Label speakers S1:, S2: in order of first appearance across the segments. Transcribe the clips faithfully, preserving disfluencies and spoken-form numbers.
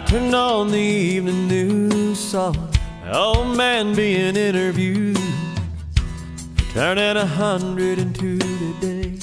S1: turned on the evening news, saw an old man being interviewed for turning a hundred and two today.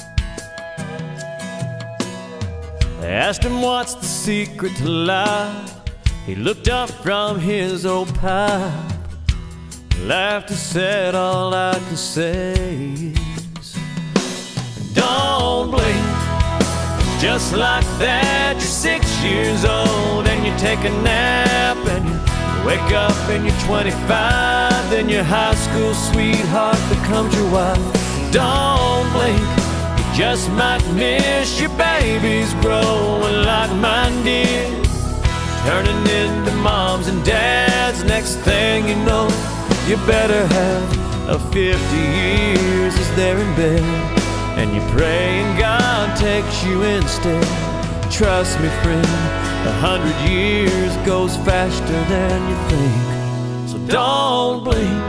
S1: They asked him what's the secret to life. He looked up from his old pipe, laughed and said, all I can say is, don't blink. Just like that, you're six years old and you take a nap and you wake up and you're twenty-five. Then your high school sweetheart becomes your wife. Don't blink, you just might miss your babies growing like mine did, turning into moms and dads. Next thing you know, you better have a fifty years as they're in bed, and you pray and God takes you instead. Trust me, friend, a hundred years goes faster than you think, so don't blink.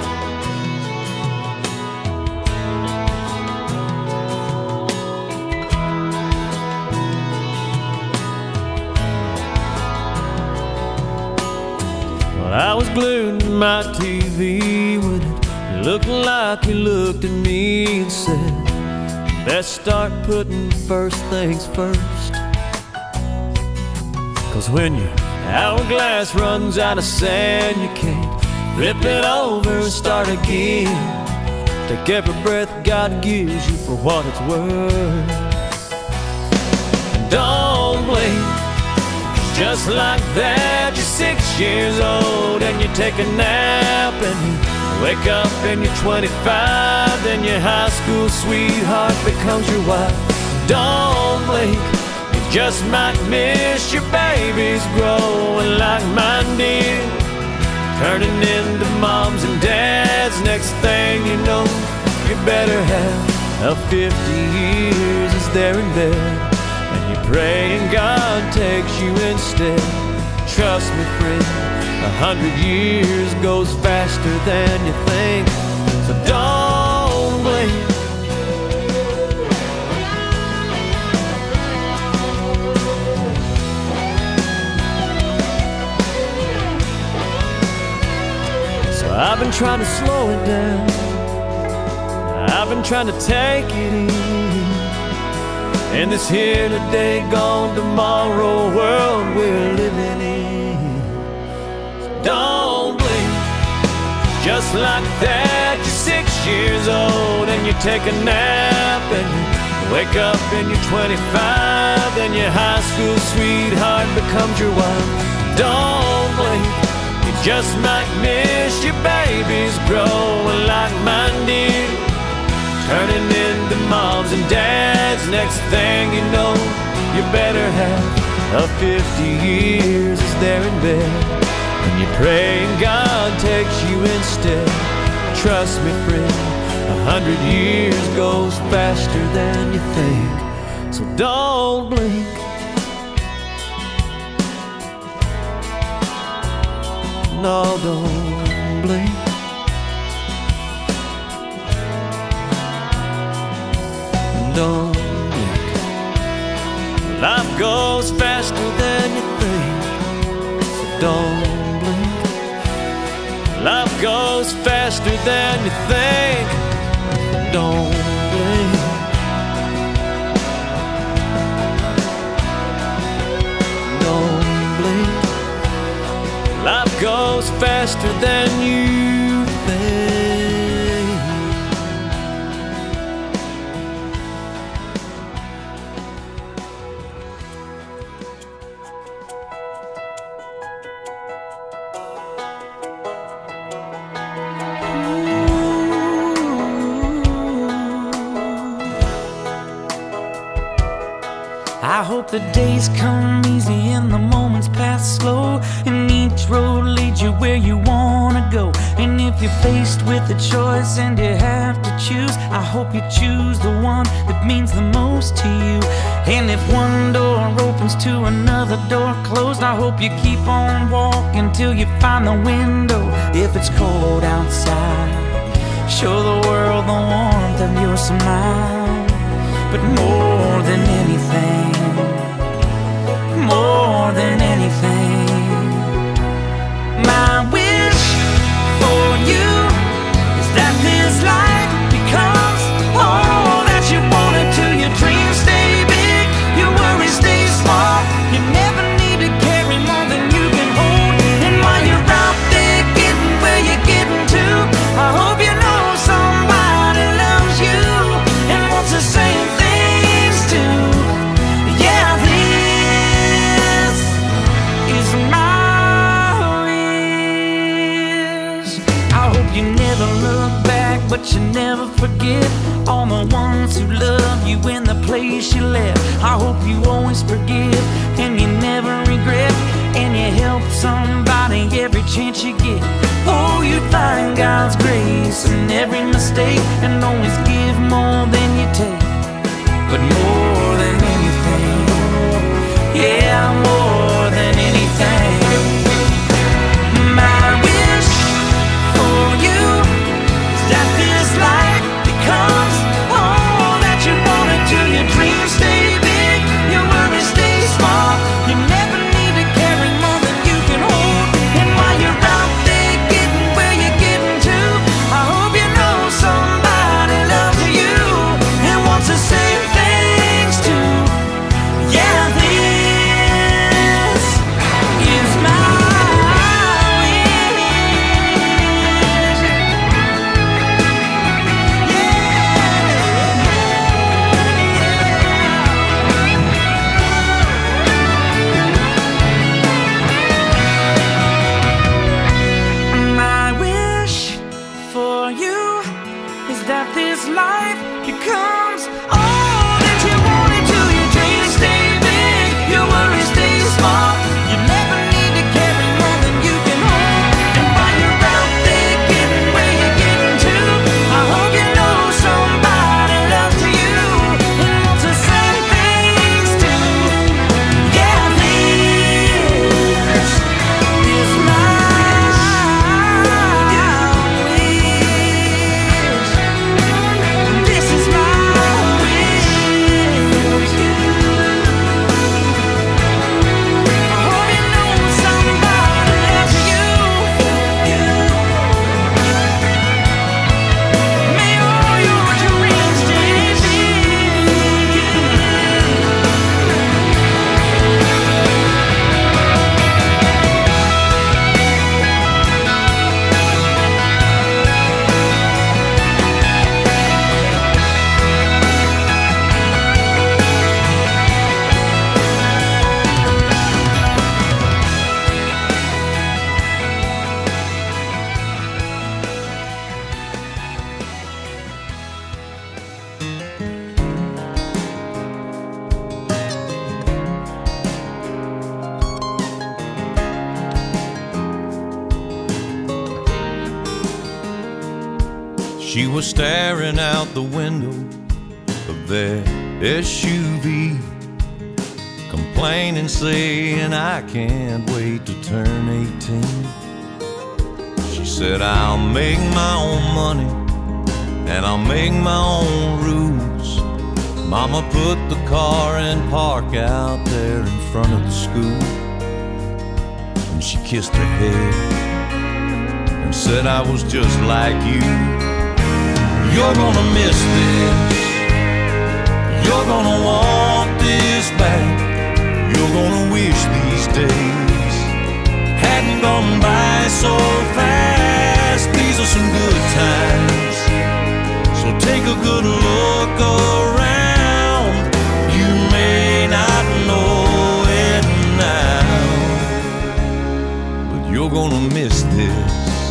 S1: Well, I was glued to my T V when it looked like you looked at me and said, best start putting first things first. Cause when your hourglass runs out of sand, you can't flip it over and start again. Take every breath God gives you for what it's worth. Don't blink. Just like that, you're six years old and you take a nap and you wake up and you're twenty-five. Then your high school sweetheart becomes your wife. Don't blink, you just might miss your babies growing like mine did, turning into moms and dads. Next thing you know, you better have a fifty years as they're in bed, and you pray and God takes you instead. Trust me, friend, a hundred years goes faster than you think, so don't blink. So I've been trying to slow it down, I've been trying to take it easy in this here today, gone tomorrow world we're living in. So don't blink. Just like that, you're six years old and you take a nap and you wake up and you're twenty-five. Then your high school sweetheart becomes your wife. Don't blink, you just might miss your babies growing like mine did, turning into moms and dads. Next thing you know, you better have a fifty years as they're in bed, and you pray and God takes you instead. Trust me, friend, a hundred years goes faster than you think, so don't blink. No, don't blink. Don't blink. Life goes faster than you think, so don't blink. Life goes faster than you think, don't blink. Don't blink. Life goes faster than you think.
S2: I hope the days come easy and the moments pass slow, and each road leads you where you wanna go. And if you're faced with a choice and you have to choose, I hope you choose the one that means the most to you. And if one door opens to another door closed, I hope you keep on walking till you find the window. If it's cold outside, show the world the warmth of your smile. But more than anything, more than anything, but you never forget all the ones who love you in the place you left. I hope you always forgive and you never regret, and you help somebody every chance you get. Oh, you find God's grace in every mistake, and always give more than you take. But more than anything, yeah, more than anything, my wish for you is that this life becomes all that you wanted to. Your dreams stay big, your worries stay small. You never need to carry more than you can hold. And while you're out there getting where you're getting to, I hope you know somebody loves you and wants the same things too. Yeah, this is my that this life becomes all that you wanted to. Your dreams stay big, your worries stay small. You never need to carry more than you can hold. And while you're out there getting where you're getting to, I hope you know somebody loves you and wants the same things too. Yeah, this is my
S3: She was staring out the window of their S U V, complaining, saying, I can't wait to turn eighteen. She said, I'll make my own money and I'll make my own rules. Mama put the car in park out there in front of the school, and she kissed her head and said, I was just like you. You're gonna miss this, you're gonna want this back. You're gonna wish these days hadn't gone by so fast. These are some good times, so take a good look around. You may not know it now, but you're gonna miss this.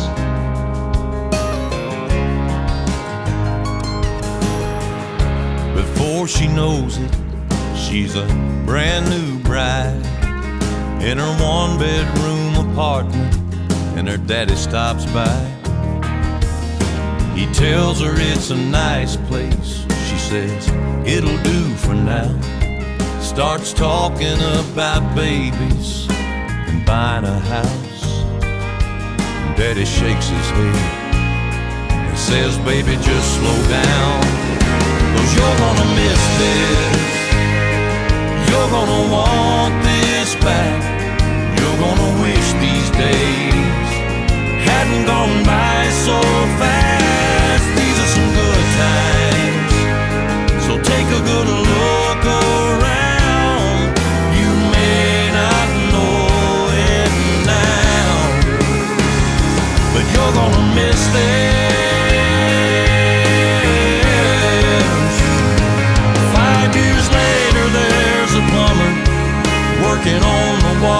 S3: Before she knows it, she's a brand new bride in her one-bedroom apartment, and her daddy stops by. He tells her it's a nice place. She says, it'll do for now. Starts talking about babies and buying a house. And Daddy shakes his head and says, baby, just slow down, 'cause you're gonna miss this. You're gonna want this back. You're gonna wish these days hadn't gone by so fast. These are some good times, so take a good look around. You may not know it now, but you're gonna miss this. Five years later, there's a plumber working on the wall.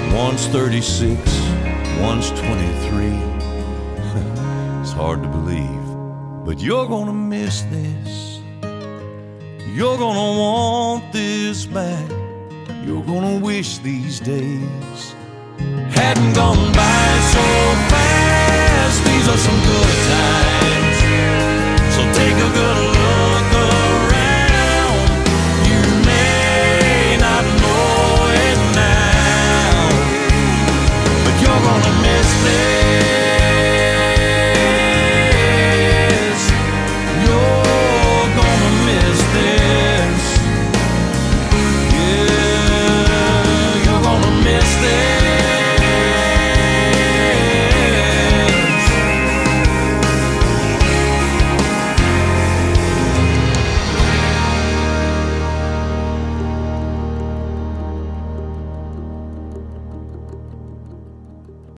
S3: One's thirty-six, one's twenty-three. It's hard to believe, but you're gonna miss this. You're gonna want this back. You're gonna wish these days hadn't gone by so fast. These are some good times, so take a good look.